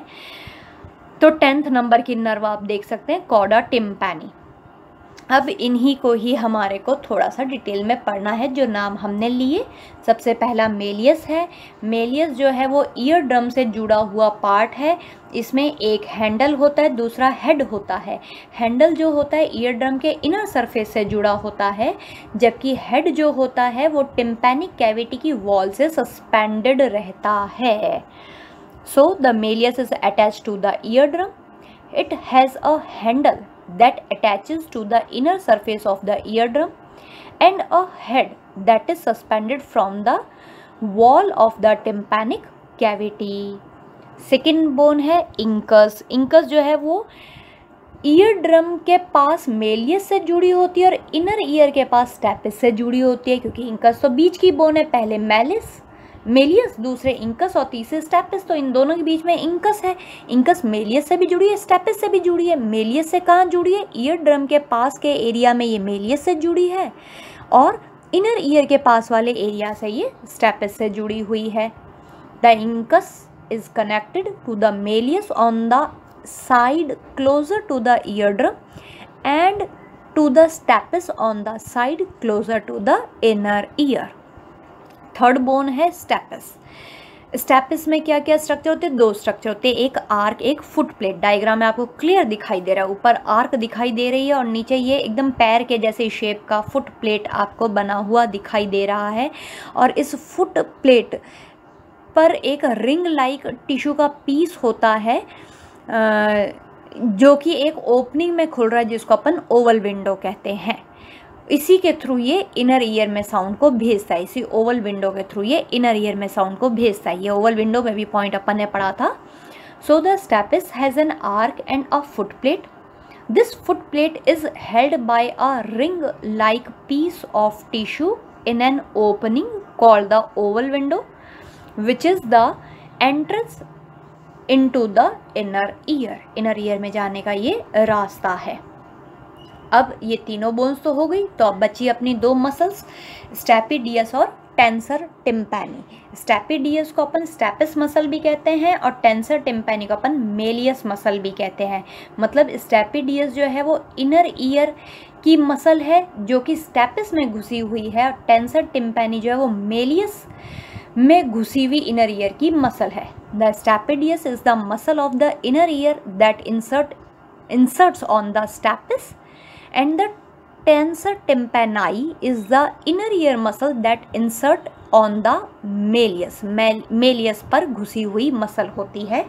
तो 10th नंबर की नर्व आप देख सकते हैं, कॉर्डा टिम्पैनी। अब इन्हीं को ही हमारे को थोड़ा सा डिटेल में पढ़ना है, जो नाम हमने लिए। सबसे पहला मेलियस है। मेलियस जो है वो ईयर ड्रम से जुड़ा हुआ पार्ट है। इसमें एक हैंडल होता है, दूसरा हेड होता है। हैंडल जो होता है ईयर ड्रम के इनर सरफेस से जुड़ा होता है, जबकि हेड जो होता है वो टिम्पैनिक कैविटी की वॉल से सस्पेंडेड रहता है। So the malleus is attached to the ear drum. It has a handle that attaches to the inner surface of the eardrum and a head that is suspended from the wall of the tympanic cavity. Second bone है इंकस. इंकस जो है वो ईयर ड्रम के पास मेलियस से जुड़ी होती है और इनर ईयर के पास स्टेपिस से जुड़ी होती है, क्योंकि इंकस तो बीच की बोन है, पहले मेलियस दूसरे इंकस और तीसरे स्टेपिस, तो इन दोनों के बीच में इंकस है. इंकस मेलियस से भी जुड़ी है, स्टेपिस से भी जुड़ी है. मेलियस से कहाँ जुड़ी है? ईयर ड्रम के पास के एरिया में ये मेलियस से जुड़ी है और इनर ईयर के पास वाले एरिया से ये स्टेपिस से जुड़ी हुई है. The incus is connected to the malleus on the side closer to the eardrum and to the stapes on the side closer to the inner ear. Third bone है स्टेपिस. स्टेपिस में क्या क्या स्ट्रक्चर होते हैं? दो स्ट्रक्चर होते हैं, एक आर्क एक फुट प्लेट. डायग्राम में आपको क्लियर दिखाई दे रहा है, ऊपर आर्क दिखाई दे रही है और नीचे ये एकदम पैर के जैसे शेप का फुट प्लेट आपको बना हुआ दिखाई दे रहा है. और इस फुट प्लेट पर एक रिंग लाइक टिश्यू का पीस होता है जो कि एक ओपनिंग में खुल रहा है, जिसको अपन ओवल विंडो कहते हैं. इसी के थ्रू ये इनर ईयर में साउंड को भेजता है. इसी ओवल विंडो के थ्रू ये इनर ईयर में साउंड को भेजता है. ये ओवल विंडो में भी पॉइंट अपन ने पढ़ा था. So the stapes has an arch and a foot plate. This foot plate is held by a ring like piece of tissue in an opening called the oval window, which is the entrance into the inner ear. Inner ear में जाने का ये रास्ता है. अब ये तीनों बोन्स तो हो गई, तो अब बची अपनी दो मसल्स, स्टेपिडियस और टेंसर टिम्पैनी. स्टेपिडियस को अपन स्टेपिस मसल भी कहते हैं और टेंसर टिम्पैनी को अपन मेलियस मसल भी कहते हैं. मतलब स्टेपिडियस जो है वो इनर ईयर की मसल है जो कि स्टेपिस में घुसी हुई है, और टेंसर टिम्पैनी जो है वो मेलियस में घुसी हुई इनर ईयर की मसल है। The stapedius is the muscle of the inner ear that inserts on the stapes and the tensor tympani is the inner ear muscle that insert on the malleus. Malleus पर घुसी हुई मसल होती है।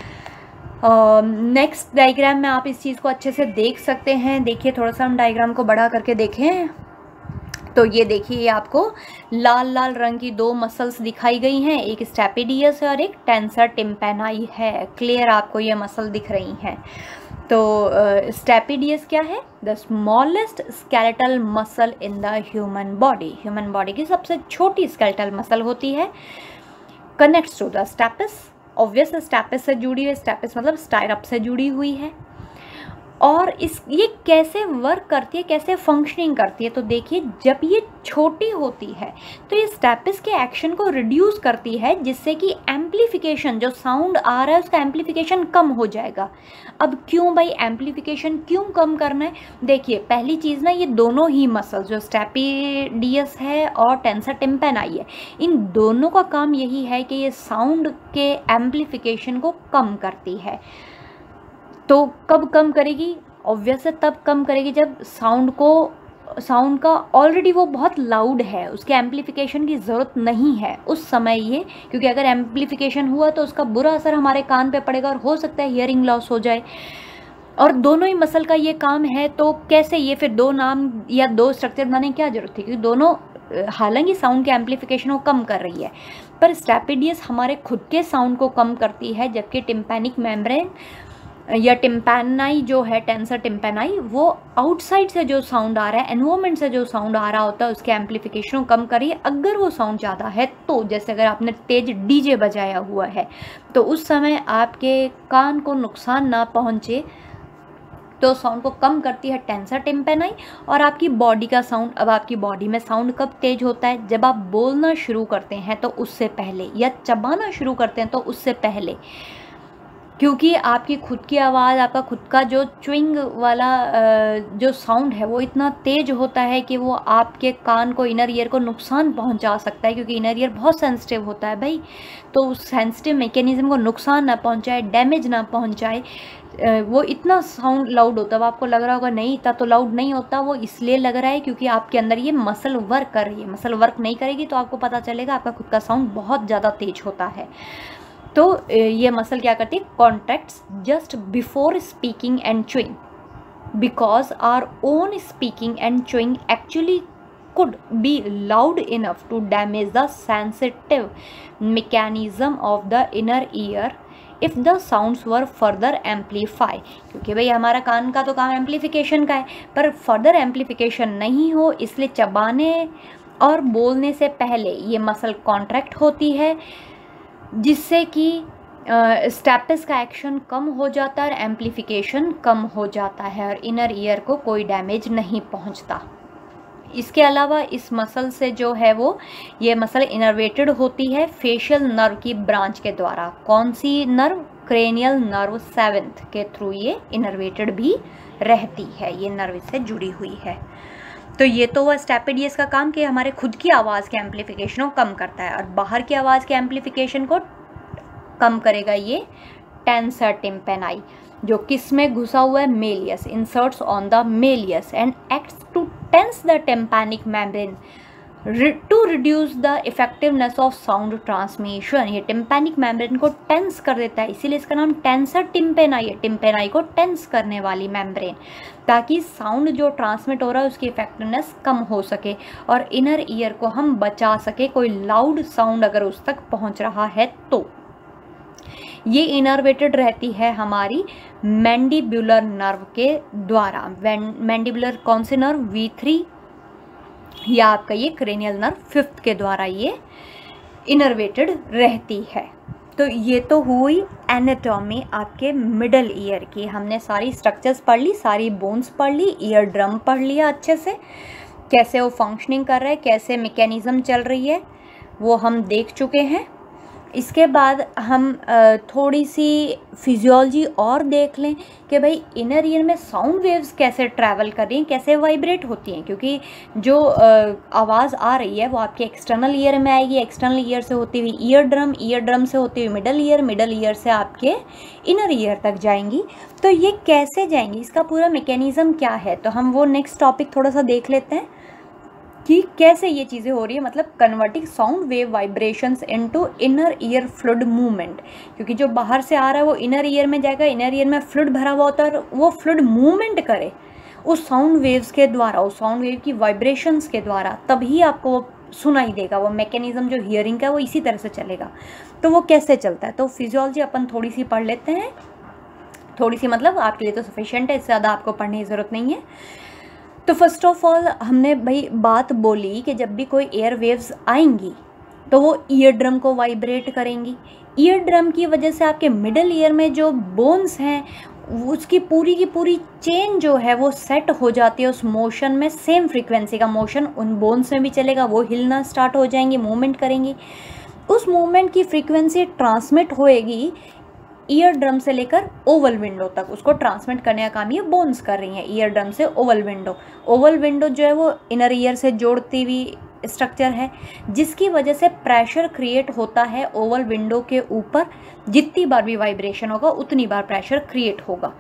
नेक्स्ट डायग्राम में आप इस चीज़ को अच्छे से देख सकते हैं। देखिए, थोड़ा सा हम डायग्राम को बढ़ा करके देखें तो ये देखिए, आपको लाल लाल रंग की दो मसल्स दिखाई गई हैं, एक स्टैपेडियस है और एक टेंसर टिम्पेनाई है। क्लियर, आपको ये मसल दिख रही हैं। तो स्टैपेडियस क्या है? The smallest skeletal muscle in the human body. Human body की सबसे छोटी स्केलेटल मसल होती है। Connects to the stapes, obvious stapes से जुड़ी है, स्टैपिस मतलब स्टायरप से जुड़ी हुई है। और ये कैसे वर्क करती है, कैसे फंक्शनिंग करती है? तो देखिए, जब ये छोटी होती है तो ये स्टैपिस के एक्शन को रिड्यूस करती है, जिससे कि एम्प्लीफिकेशन, जो साउंड आ रहा है उसका एम्प्लीफिकेशन कम हो जाएगा। अब क्यों भाई एम्प्लीफिकेशन क्यों कम करना है? देखिए, पहली चीज़ ना, ये दोनों ही मसल्स जो स्टैपेडियस है और टेंसर टिम्पेनाई है, इन दोनों का काम यही है कि ये साउंड के एम्प्लीफिकेशन को कम करती है। तो कब कम करेगी? ऑब्वियस है, तब कम करेगी जब साउंड का ऑलरेडी वो बहुत लाउड है, उसके एम्प्लीफिकेशन की ज़रूरत नहीं है उस समय ये, क्योंकि अगर एम्प्लीफिकेशन हुआ तो उसका बुरा असर हमारे कान पे पड़ेगा और हो सकता है हियरिंग लॉस हो जाए। और दोनों ही मसल का ये काम है, तो कैसे ये फिर दो नाम या दो स्ट्रक्चर बनाने की क्या जरूरत थी? क्योंकि दोनों हालांकि साउंड के एम्प्लीफिकेशन को कम कर रही है, पर स्टैपेडियस हमारे खुद के साउंड को कम करती है, जबकि टिम्पैनिक मेम्ब्रेन या टिम्पेनाई जो है, टेंसर टिम्पेनाई, वो आउटसाइड से जो साउंड आ रहा है, एनवायरमेंट से जो साउंड आ रहा होता है, उसके एम्प्लीफिकेशन को कम करिए। अगर वो साउंड ज़्यादा है तो, जैसे अगर आपने तेज डीजे बजाया हुआ है तो उस समय आपके कान को नुकसान ना पहुँचे, तो साउंड को कम करती है टेंसर टिम्पेनाई। और आपकी बॉडी का साउंड, अब आपकी बॉडी में साउंड कब तेज होता है? जब आप बोलना शुरू करते हैं तो उससे पहले, या चबाना शुरू करते हैं तो उससे पहले, क्योंकि आपकी खुद की आवाज़, आपका खुद का जो च्विंग वाला जो साउंड है वो इतना तेज होता है कि वो आपके कान को, इनर ईयर को नुकसान पहुंचा सकता है, क्योंकि इनर ईयर बहुत सेंसिटिव होता है भाई। तो उस सेंसिटिव मैकेनिज्म को नुकसान ना पहुंचाए, डैमेज ना पहुंचाए, वो इतना साउंड लाउड होता है। आपको लग रहा होगा नहीं, इतना तो लाउड नहीं होता, वो इसलिए लग रहा है क्योंकि आपके अंदर ये मसल वर्क कर रही है। मसल वर्क नहीं करेगी तो आपको पता चलेगा आपका खुद का साउंड बहुत ज़्यादा तेज होता है। तो ये मसल क्या करती है? Contracts just before speaking and chewing, because our own speaking and chewing actually could be loud enough to damage the sensitive mechanism of the inner ear if the sounds were further amplified। क्योंकि भाई हमारा कान का तो काम एम्प्लीफिकेशन का है, पर फर्दर एम्प्लीफिकेशन नहीं हो, इसलिए चबाने और बोलने से पहले ये मसल कॉन्ट्रैक्ट होती है, जिससे कि स्टैपिस का एक्शन कम हो जाता है और एम्प्लीफिकेशन कम हो जाता है और इनर ईयर को कोई डैमेज नहीं पहुंचता। इसके अलावा इस मसल से जो है वो, ये मसल इनर्वेटेड होती है फेशियल नर्व की ब्रांच के द्वारा। कौन सी नर्व? क्रेनियल नर्व 7th के थ्रू ये इनर्वेटेड भी रहती है, ये नर्व से जुड़ी हुई है। तो ये तो हुआ स्टैपेडियस का काम कि हमारे खुद की आवाज़ के एम्प्लीफिकेशन को कम करता है, और बाहर की आवाज़ के एम्प्लीफिकेशन को कम करेगा ये टेंसर टिम्पेनाई, जो किस में घुसा हुआ है? Malleus, inserts on the malleus and acts to tense the tympanic membrane to reduce the effectiveness of sound transmission. ये टिम्पैनिक मेम्ब्रेन को टेंस कर देता है, इसीलिए इसका नाम टेंसर टिम्पेनाई है, टिम्पेनाई को टेंस करने वाली मेम्ब्रेन, ताकि साउंड जो ट्रांसमिट हो रहा है उसकी इफेक्टिवनेस कम हो सके और इनर ईयर को हम बचा सके कोई लाउड साउंड अगर उस तक पहुंच रहा है तो। ये इनर्वेटेड रहती है हमारी मैंडिबुलर नर्व के द्वारा। मैंडिबुलर कौन से नर्व? V3, या आपका ये क्रेनियल नर्व 5th के द्वारा ये इनर्वेटेड रहती है। तो ये तो हुई एनाटॉमी आपके मिडल ईयर की। हमने सारी स्ट्रक्चर्स पढ़ ली, सारी बोन्स पढ़ ली, ईयर ड्रम पढ़ लिया अच्छे से, कैसे वो फंक्शनिंग कर रहा है, कैसे मैकेनिज्म चल रही है वो हम देख चुके हैं। इसके बाद हम थोड़ी सी फिजियोलॉजी और देख लें कि भाई इनर ईयर में साउंड वेव्स कैसे ट्रैवल कर रही हैं, कैसे वाइब्रेट होती हैं, क्योंकि जो आवाज़ आ रही है वो आपके एक्सटर्नल ईयर में आएगी, एक्सटर्नल ईयर से होती हुई ईयर ड्रम से होती हुई मिडल ईयर से आपके इनर ईयर तक जाएंगी। तो ये कैसे जाएंगी, इसका पूरा मैकेनिज़्म क्या है, तो हम वो नेक्स्ट टॉपिक थोड़ा सा देख लेते हैं कि कैसे ये चीज़ें हो रही है, मतलब converting sound wave vibrations into inner ear fluid movement. क्योंकि जो बाहर से आ रहा है वो इनर ईयर में जाएगा, इनर ईयर में फ्लूइड भरा हुआ होता है और वो फ्लूइड मूवमेंट करे उस साउंड वेव्स के द्वारा, उस साउंड वेव की वाइब्रेशंस के द्वारा, तभी आपको वो सुनाई देगा। वो मैकेनिज्म जो हियरिंग का है वो इसी तरह से चलेगा। तो वो कैसे चलता है, तो फिजियोलॉजी अपन थोड़ी सी पढ़ लेते हैं, थोड़ी सी मतलब आपके लिए तो सफिशिएंट है, इससे ज़्यादा आपको पढ़ने की ज़रूरत नहीं है। तो फर्स्ट ऑफ ऑल हमने भाई बात बोली कि जब भी कोई एयर वेव्स आएंगी तो वो ईयर ड्रम को वाइब्रेट करेंगी। ईयर ड्रम की वजह से आपके मिडल ईयर में जो बोन्स हैं उसकी पूरी की पूरी चेन जो है वो सेट हो जाती है उस मोशन में। सेम फ्रीक्वेंसी का मोशन उन बोन्स में भी चलेगा, वो हिलना स्टार्ट हो जाएंगी, मूवमेंट करेंगी। उस मूवमेंट की फ्रीक्वेंसी ट्रांसमिट होएगी ईयर ड्रम से लेकर ओवल विंडो तक, उसको ट्रांसमिट करने का काम ये बोन्स कर रही हैं। ईयर ड्रम से ओवल विंडो जो है वो इनर ईयर से जोड़ती हुई स्ट्रक्चर है, जिसकी वजह से प्रेशर क्रिएट होता है ओवल विंडो के ऊपर। जितनी बार भी वाइब्रेशन होगा उतनी बार प्रेशर क्रिएट होगा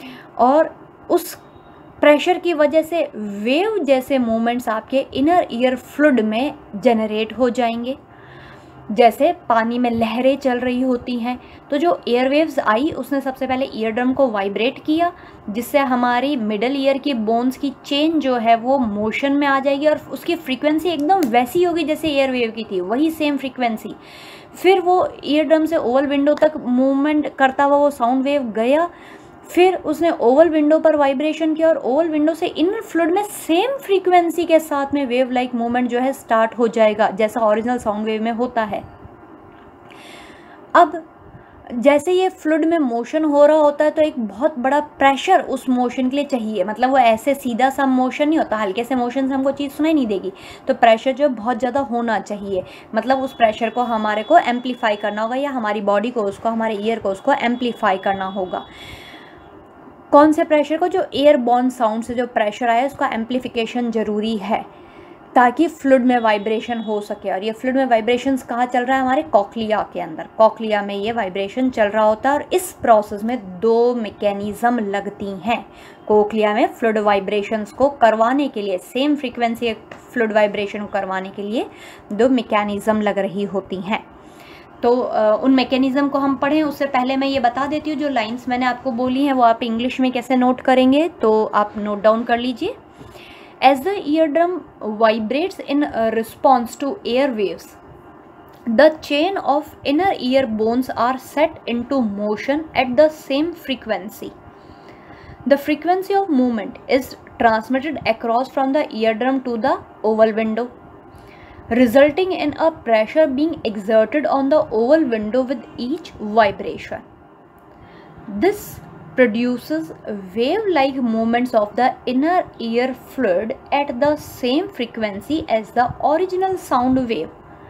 और उस प्रेशर की वजह से वेव जैसे मूवमेंट्स आपके इनर ईयर फ्लूइड में जनरेट हो जाएंगे। जैसे पानी में लहरें चल रही होती हैं, तो जो एयरवेव्स आई उसने सबसे पहले ईयर ड्रम को वाइब्रेट किया, जिससे हमारी मिडल ईयर की बोन्स की चेन जो है वो मोशन में आ जाएगी और उसकी फ्रीक्वेंसी एकदम वैसी होगी जैसे एयरवेव की थी, वही सेम फ्रीक्वेंसी। फिर वो ईयर ड्रम से ओवल विंडो तक मूवमेंट करता हुआ वो साउंड वेव गया, फिर उसने ओवल विंडो पर वाइब्रेशन किया और ओवल विंडो से इनर फ्लूइड में सेम फ्रीक्वेंसी के साथ में वेव लाइक मूवमेंट जो है स्टार्ट हो जाएगा, जैसा ओरिजिनल साउंड वेव में होता है। अब जैसे ये फ्लूइड में मोशन हो रहा होता है तो एक बहुत बड़ा प्रेशर उस मोशन के लिए चाहिए, मतलब वो ऐसे सीधा सा मोशन नहीं होता, हल्के से मोशन से हमको चीज़ सुनाई नहीं देगी। तो प्रेशर जो बहुत ज़्यादा होना चाहिए, मतलब उस प्रेशर को हमारे को एम्पलीफाई करना होगा, या हमारी बॉडी को उसको, हमारे ईयर को उसको एम्पलीफाई करना होगा। कौन से प्रेशर को, जो एयरबॉर्न साउंड से जो प्रेशर आया उसका एम्पलीफिकेशन ज़रूरी है ताकि फ्लूइड में वाइब्रेशन हो सके। और ये फ्लूइड में वाइब्रेशंस कहाँ चल रहा है, हमारे कॉक्लिया के अंदर, कॉक्लिया में ये वाइब्रेशन चल रहा होता है। और इस प्रोसेस में दो मैकेनिज़्म लगती हैं कोक्लिया में फ्लूइड वाइब्रेशंस को करवाने के लिए, सेम फ्रीक्वेंसी फ्लूइड वाइब्रेशन को करवाने के लिए दो मैकेनिज़्म लग रही होती हैं। तो उन मैकेनिज़्म को हम पढ़ें उससे पहले मैं ये बता देती हूँ, जो लाइंस मैंने आपको बोली हैं वो आप इंग्लिश में कैसे नोट करेंगे, तो आप नोट डाउन कर लीजिए। As the eardrum vibrates in response to air waves, the chain of inner ear bones are set into motion at the same frequency. The frequency of movement is transmitted across from the eardrum to the oval window, resulting in a pressure being exerted on the oval window with each vibration. This produces wave-like movements of the inner ear fluid at the same frequency as the original sound wave.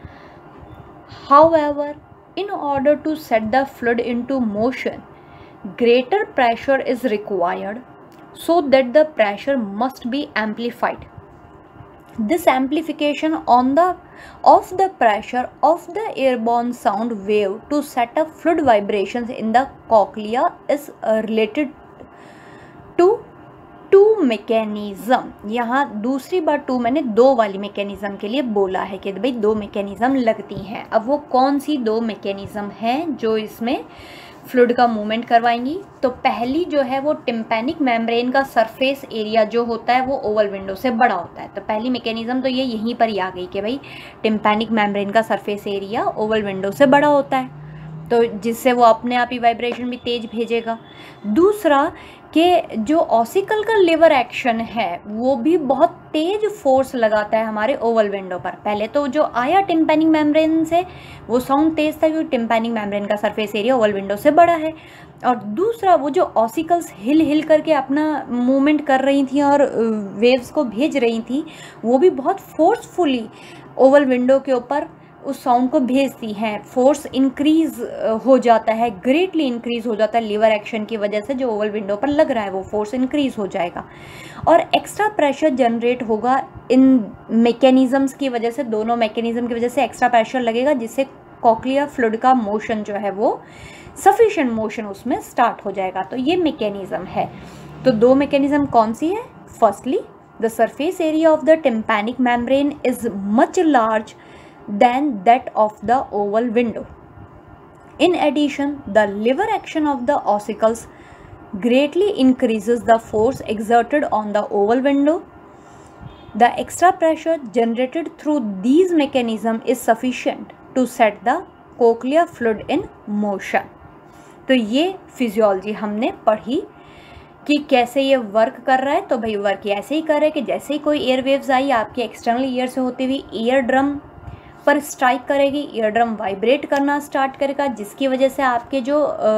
However, in order to set the fluid into motion, greater pressure is required, so that the pressure must be amplified. This amplification of the pressure of the airborne sound wave to set up fluid vibrations in the cochlea is related to two mechanism। यहाँ दूसरी बार टू मैंने दो वाली मैकेनिज़्म के लिए बोला है कि भाई दो मैकेनिज़्म लगती हैं। अब वो कौन सी दो मैकेनिज़्म हैं जो इसमें फ्लूइड का मूवमेंट करवाएंगी, तो पहली जो है वो टिम्पैनिक मेम्ब्रेन का सरफेस एरिया जो होता है वो ओवल विंडो से बड़ा होता है। तो पहली मैकेनिज़्म तो ये यहीं पर ही आ गई कि भाई टिम्पैनिक मेम्ब्रेन का सरफेस एरिया ओवल विंडो से बड़ा होता है, तो जिससे वो अपने आप ही वाइब्रेशन भी तेज भेजेगा। दूसरा कि जो ऑसिकल का लिवर एक्शन है वो भी बहुत तेज फोर्स लगाता है हमारे ओवल विंडो पर। पहले तो जो आया टिम्पैनिक मेम्ब्रेन से वो साउंड तेज था क्योंकि टिम्पैनिक मेम्ब्रेन का सरफेस एरिया ओवल विंडो से बड़ा है। और दूसरा वो जो ऑसिकल्स हिल हिल करके अपना मूवमेंट कर रही थी और वेव्स को भेज रही थी, वो भी बहुत फोर्सफुली ओवल विंडो के ऊपर उस साउंड को भेजती हैं, फोर्स इंक्रीज हो जाता है, ग्रेटली इंक्रीज हो जाता है लीवर एक्शन की वजह से। जो ओवल विंडो पर लग रहा है वो फोर्स इंक्रीज हो जाएगा और एक्स्ट्रा प्रेशर जनरेट होगा इन मैकेनिज़म्स की वजह से। दोनों मैकेनिज़्म की वजह से एक्स्ट्रा प्रेशर लगेगा, जिससे कॉक्लियर फ्लूइड का मोशन जो है वो सफिशिएंट मोशन उसमें स्टार्ट हो जाएगा। तो ये मैकेनिज़्म है। तो दो मैकेनिज़्म कौन सी है? Firstly, the surface area of the tympanic membrane is much large than that of the oval window. In addition, the lever action of the ossicles greatly increases the force exerted on the oval window. The extra pressure generated through these mechanisms is sufficient to set the cochlear fluid in motion. तो ये फिजियोलॉजी हमने पढ़ी कि कैसे ये वर्क कर रहा है। तो भाई वर्क ऐसे ही कर रहा है कि जैसे ही कोई एयर वेव्स आई आपके एक्सटर्नल ईयर से होती हुई ईयर ड्रम पर स्ट्राइक करेगी, ईयर ड्रम वाइब्रेट करना स्टार्ट करेगा, जिसकी वजह से आपके जो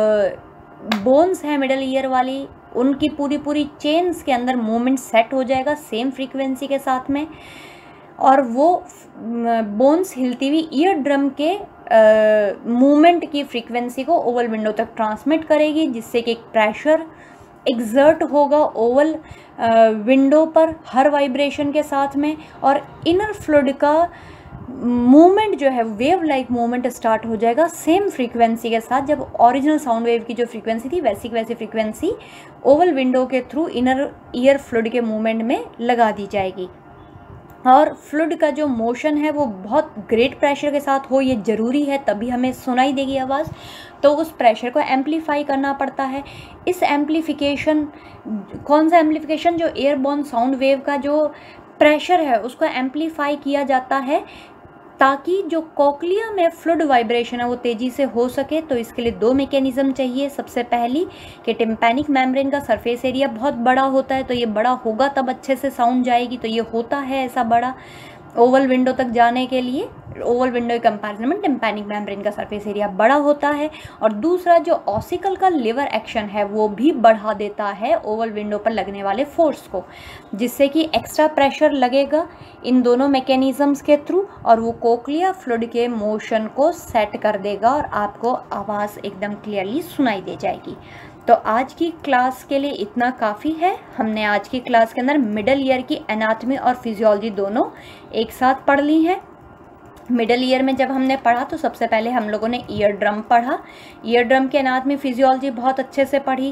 बोन्स हैं मिडल ईयर वाली, उनकी पूरी चेन्स के अंदर मूवमेंट सेट हो जाएगा सेम फ्रीक्वेंसी के साथ में, और वो बोन्स हिलती हुई ईयर ड्रम के मूवमेंट की फ्रीक्वेंसी को ओवल विंडो तक ट्रांसमिट करेगी, जिससे कि एक प्रेशर एग्जर्ट होगा ओवल विंडो पर हर वाइब्रेशन के साथ में, और इनर फ्लूइड का मूवमेंट जो है वेव लाइक मूवमेंट स्टार्ट हो जाएगा सेम फ्रीक्वेंसी के साथ। जब ओरिजिनल साउंड वेव की जो फ्रीक्वेंसी थी वैसी की वैसी फ्रीक्वेंसी ओवल विंडो के थ्रू इनर ईयर फ्लूइड के मूवमेंट में लगा दी जाएगी। और फ्लूइड का जो मोशन है वो बहुत ग्रेट प्रेशर के साथ हो, ये ज़रूरी है, तभी हमें सुनाई देगी आवाज़। तो उस प्रेशर को एम्पलीफाई करना पड़ता है। इस एम्पलीफिकेशन, कौन सा एम्पलीफिकेशन? जो एयरबॉर्न साउंड वेव का जो प्रेशर है उसको एम्पलीफाई किया जाता है ताकि जो कॉक्लिया में फ्लूइड वाइब्रेशन है वो तेज़ी से हो सके। तो इसके लिए दो मैकेनिज़्म चाहिए। सबसे पहली कि टिम्पैनिक मेम्ब्रेन का सरफेस एरिया बहुत बड़ा होता है, तो ये बड़ा होगा तब अच्छे से साउंड जाएगी। तो ये होता है ऐसा बड़ा ओवल विंडो तक जाने के लिए। ओवल विंडो के कंपैरिजन में टिम्पैनिक मेम्ब्रेन का सरफेस एरिया बड़ा होता है। और दूसरा जो ऑसिकल का लिवर एक्शन है वो भी बढ़ा देता है ओवल विंडो पर लगने वाले फोर्स को, जिससे कि एक्स्ट्रा प्रेशर लगेगा इन दोनों मैकेनिज़म्स के थ्रू और वो कोक्लियर फ्लूइड के मोशन को सेट कर देगा और आपको आवाज़ एकदम क्लियरली सुनाई दे जाएगी। तो आज की क्लास के लिए इतना काफ़ी है। हमने आज की क्लास के अंदर मिडल ईयर की एनाटॉमी और फिजियोलॉजी दोनों एक साथ पढ़ ली हैं। मिडल ईयर में जब हमने पढ़ा तो सबसे पहले हम लोगों ने ईयर ड्रम पढ़ा, ईयर ड्रम के एनाटॉमी फिजियोलॉजी बहुत अच्छे से पढ़ी,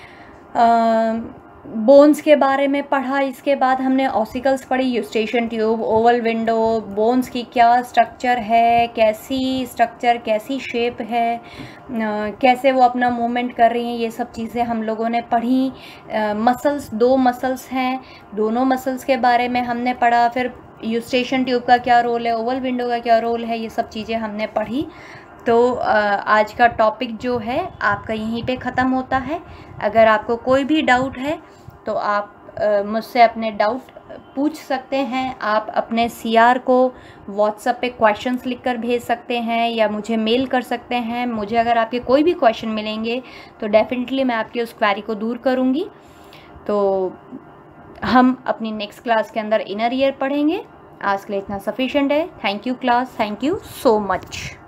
बोन्स के बारे में पढ़ा। इसके बाद हमने ऑसिकल्स पढ़ी, Eustachian tube, oval window, bones की क्या स्ट्रक्चर है, कैसी स्ट्रक्चर, कैसी शेप है, कैसे वो अपना मूवमेंट कर रही हैं, ये सब चीज़ें हम लोगों ने पढ़ी। मसल्स, दो मसल्स हैं, दोनों मसल्स के बारे में हमने पढ़ा। फिर यूस्टेशियन ट्यूब का क्या रोल है, ओवल विंडो का क्या रोल है, ये सब चीज़ें हमने पढ़ी। तो आज का टॉपिक जो है आपका यहीं पे ख़त्म होता है। अगर आपको कोई भी डाउट है तो आप मुझसे अपने डाउट पूछ सकते हैं। आप अपने CR को व्हाट्सएप पे क्वेश्चंस लिखकर भेज सकते हैं या मुझे मेल कर सकते हैं। मुझे अगर आपके कोई भी क्वेश्चन मिलेंगे तो डेफिनेटली मैं आपकी उस क्वेरी को दूर करूँगी। तो हम अपनी नेक्स्ट क्लास के अंदर इनर ईयर पढ़ेंगे। आज के लिए इतना सफिशिएंट है। Thank you class, thank you so much.